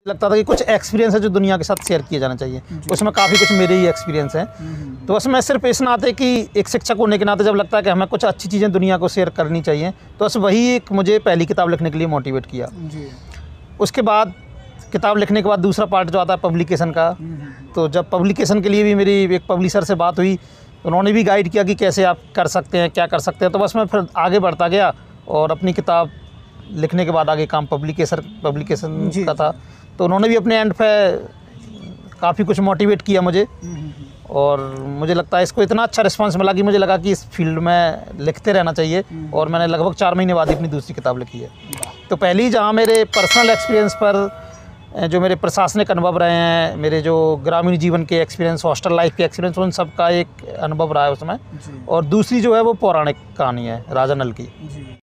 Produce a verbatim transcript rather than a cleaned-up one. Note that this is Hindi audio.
लगता था कि कुछ एक्सपीरियंस है जो दुनिया के साथ शेयर किया जाना चाहिए। उसमें काफ़ी कुछ मेरे ही एक्सपीरियंस हैं। तो बस मैं सिर्फ इस नाते कि एक शिक्षक होने के नाते जब लगता है कि हमें कुछ अच्छी चीज़ें दुनिया को शेयर करनी चाहिए, तो बस वही एक मुझे पहली किताब लिखने के लिए मोटिवेट किया। उसके बाद किताब लिखने के बाद दूसरा पार्ट जो आता है पब्लिकेशन का, तो जब पब्लिकेशन के लिए भी मेरी एक पब्लिशर से बात हुई, उन्होंने भी गाइड किया कि कैसे आप कर सकते हैं, क्या कर सकते हैं। तो बस मैं फिर आगे बढ़ता गया और अपनी किताब लिखने के बाद आगे काम पब्लिकेशन पब्लिकेशन का था। तो उन्होंने भी अपने एंड पे काफ़ी कुछ मोटिवेट किया मुझे, और मुझे लगता है इसको इतना अच्छा रिस्पांस मिला कि मुझे लगा कि इस फील्ड में लिखते रहना चाहिए। और मैंने लगभग चार महीने बाद ही अपनी दूसरी किताब लिखी है। तो पहली जहाँ मेरे पर्सनल एक्सपीरियंस पर जो मेरे प्रशासनिक अनुभव रहे हैं, मेरे जो ग्रामीण जीवन के एक्सपीरियंस, हॉस्टल लाइफ के एक्सपीरियंस, उन सब का एक अनुभव रहा है उसमें। और दूसरी जो है वो पौराणिक कहानी है राजा नल की।